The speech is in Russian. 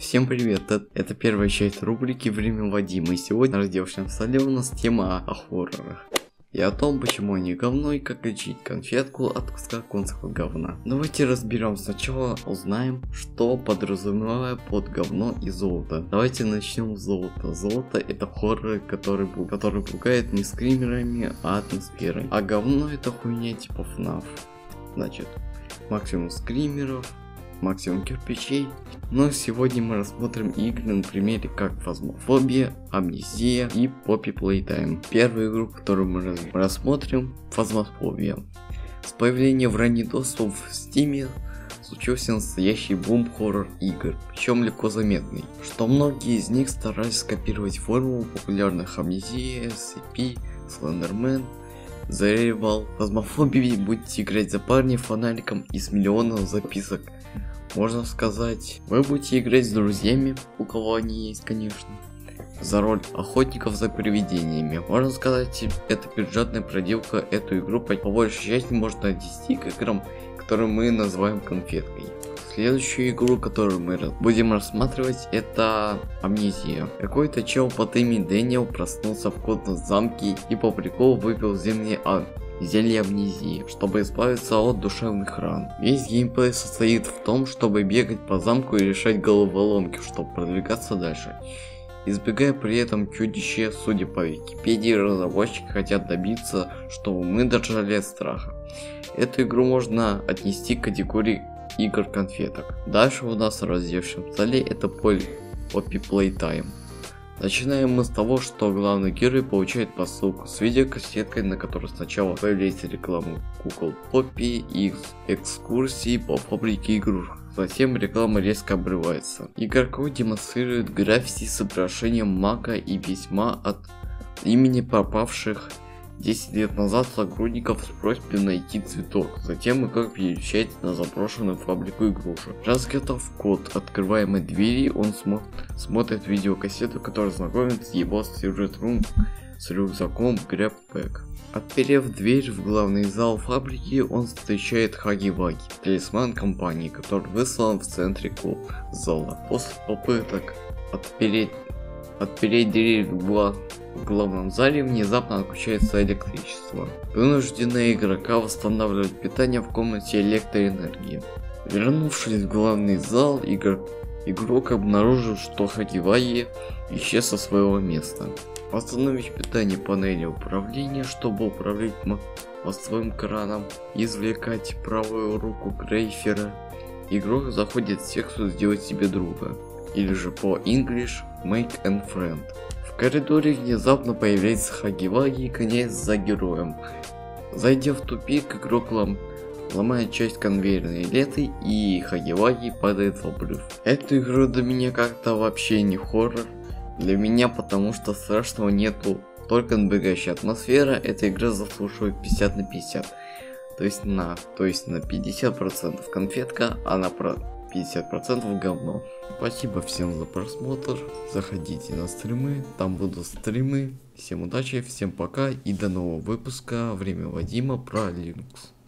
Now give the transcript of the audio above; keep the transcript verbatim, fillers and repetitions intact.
Всем привет, это, это первая часть рубрики «Время Вадима», и сегодня на раздевочном столе у нас тема о хоррорах. И о том, почему они говно и как лечить конфетку от куска конского говна. Давайте разберем сначала, узнаем, что подразумевает под говно и золото. Давайте начнем с золота. Золото это хорроры, которые, которые пугают не скримерами, а атмосферой. А говно это хуйня типа фнаф. Значит, максимум скримеров, максимум кирпичей. Но сегодня мы рассмотрим игры на примере как Фазмофобия, Амнезия и Poppy Playtime. Первую игру, которую мы рассмотрим, Фазмофобия. С появлением в ранний доступ в Steam случился настоящий бум хоррор игр, причем легко заметный, что многие из них старались скопировать формулу популярных Амнезия, эс си пи, Слендермен, The Rival. В Фазмофобии будете играть за парня фонариком из миллионов записок. Можно сказать, вы будете играть с друзьями, у кого они есть, конечно, за роль охотников за привидениями. Можно сказать, это бюджетная проделка. Эту игру по большей части можно отнести к играм, которые мы называем конфеткой. Следующую игру, которую мы будем рассматривать, это Амнезия. Какой-то чел под именем Дэниел проснулся в котном замке и по приколу выпил зелье, а... зелье амнезии, чтобы избавиться от душевных ран. Весь геймплей состоит в том, чтобы бегать по замку и решать головоломки, чтобы продвигаться дальше, избегая при этом чудища. Судя по Википедии, разработчики хотят добиться, чтобы мы дрожали от страха. Эту игру можно отнести к категории игр конфеток. Дальше у нас в раздевшем столе это Poppy Playtime. Начинаем мы с того, что главный герой получает посылку с видеокассеткой, на которой сначала появляется реклама кукол Поппи и экскурсии по фабрике игрушек. Затем реклама резко обрывается. Игроку демонстрирует граффити с изображением мага и письма от имени пропавших десять лет назад сотрудников с просьбой найти цветок. Затем игрок перемещается на заброшенную фабрику игрушек. Разгадав код открываемой двери, он смо смотрит видеокассету, которая знакомит его с сюжетом с рюкзаком Grab Pack. Отперев дверь в главный зал фабрики, он встречает Хаги-Ваги, талисман компании, который выслан в центре зала. После попыток отпереть, отпереть дверь в В главном зале внезапно отключается электричество. Вынужденные игрока восстанавливать питание в комнате электроэнергии. Вернувшись в главный зал, игрок, игрок обнаружил, что Хаги-Ваги исчез со своего места. Восстановить питание панели управления, чтобы управлять мостовым краном, извлекать правую руку Грейфера. Игрок заходит в секцию «Сделать себе друга», или же по English Make an Friend. В коридоре внезапно появляется Хаги-Ваги и гоняется за героем. Зайдя в тупик, игрок лом... ломает часть конвейерной ленты, и Хаги-Ваги падает в обрыв. Эту игру для меня как-то вообще не хоррор. Для меня, потому что страшного нету, только набегающая атмосфера. Эта игра заслуживает пятьдесят на пятьдесят. То есть на, то есть на пятьдесят процентов конфетка, а на про... пятьдесят процентов говно. Спасибо всем за просмотр. Заходите на стримы, там будут стримы. Всем удачи, всем пока и до нового выпуска «Время Вадима» про Linux.